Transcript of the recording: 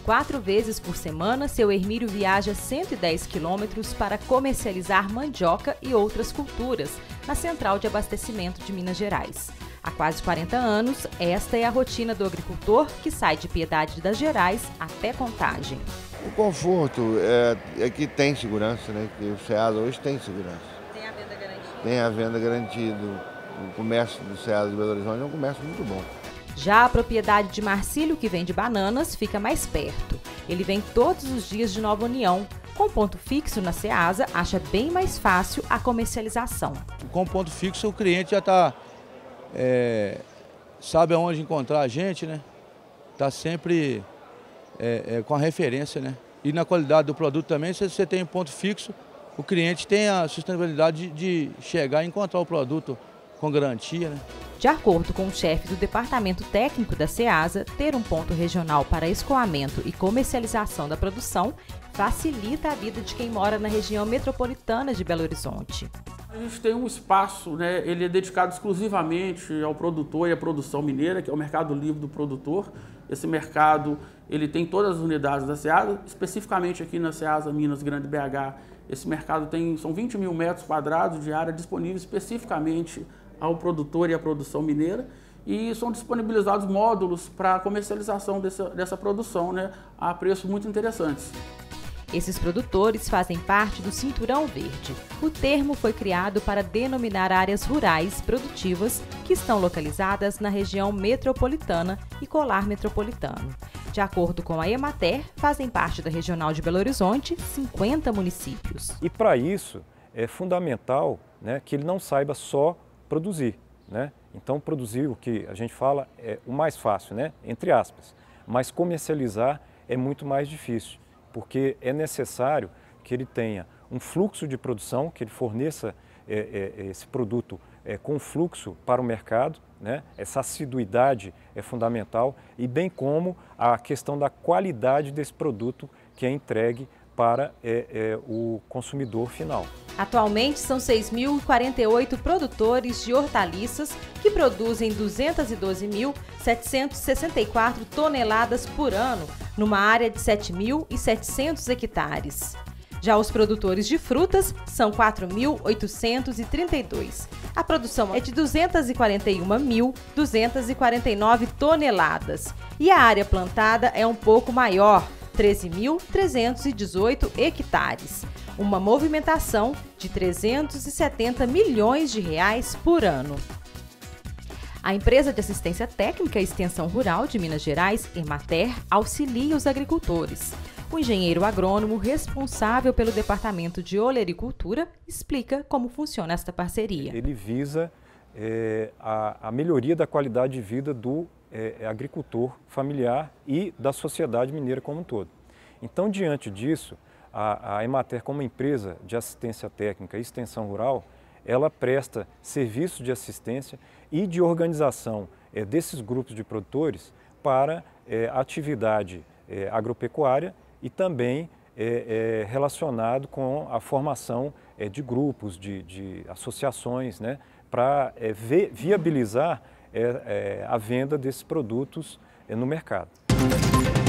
4 vezes por semana, seu Hermílio viaja 110 quilômetros para comercializar mandioca e outras culturas na central de abastecimento de Minas Gerais. Há quase 40 anos, esta é a rotina do agricultor que sai de Piedade das Gerais até Contagem. O conforto é que tem segurança, né? Que o Ceasa hoje tem segurança. Tem a venda garantida? Tem a venda garantida. O comércio do Ceasa de Belo Horizonte é um comércio muito bom. Já a propriedade de Marcílio, que vende bananas, fica mais perto. Ele vem todos os dias de Nova União. Com ponto fixo na Ceasa, acha bem mais fácil a comercialização. Com ponto fixo, o cliente já está sabe aonde encontrar a gente, né? Está sempre com a referência, né? E na qualidade do produto também, se você tem ponto fixo, o cliente tem a sustentabilidade de chegar e encontrar o produto com garantia, né? De acordo com o chefe do Departamento Técnico da Ceasa, ter um ponto regional para escoamento e comercialização da produção facilita a vida de quem mora na região metropolitana de Belo Horizonte. A gente tem um espaço, né, ele é dedicado exclusivamente ao produtor e à produção mineira, que é o mercado livre do produtor. Esse mercado, ele tem todas as unidades da Ceasa, especificamente aqui na Ceasa Minas Grande BH. Esse mercado são 20 mil metros quadrados de área disponível especificamente ao produtor e à produção mineira, e são disponibilizados módulos para a comercialização dessa produção, né, a preços muito interessantes. Esses produtores fazem parte do Cinturão Verde. O termo foi criado para denominar áreas rurais produtivas que estão localizadas na região metropolitana e colar metropolitano. De acordo com a Emater, fazem parte da Regional de Belo Horizonte 50 municípios. E para isso é fundamental, né, que ele não saiba só produzir, né? Então produzir, o que a gente fala, é o mais fácil, né, entre aspas, mas comercializar é muito mais difícil, porque é necessário que ele tenha um fluxo de produção, que ele forneça esse produto com fluxo para o mercado, né? Essa assiduidade é fundamental, e bem como a questão da qualidade desse produto que é entregue para o consumidor final. Atualmente são 6.048 produtores de hortaliças que produzem 212.764 toneladas por ano, numa área de 7.700 hectares. Já os produtores de frutas são 4.832. A produção é de 241.249 toneladas e a área plantada é um pouco maior, 13.318 hectares, uma movimentação de 370 milhões de reais por ano. A empresa de assistência técnica e extensão rural de Minas Gerais, Emater, auxilia os agricultores. O engenheiro agrônomo responsável pelo Departamento de Olericultura explica como funciona esta parceria. Ele visa a melhoria da qualidade de vida do agricultor familiar e da sociedade mineira como um todo. Então, diante disso, a Emater, como empresa de assistência técnica e extensão rural, ela presta serviços de assistência e de organização desses grupos de produtores para a atividade agropecuária e também relacionado com a formação de grupos, de associações, né, para viabilizar a venda desses produtos no mercado.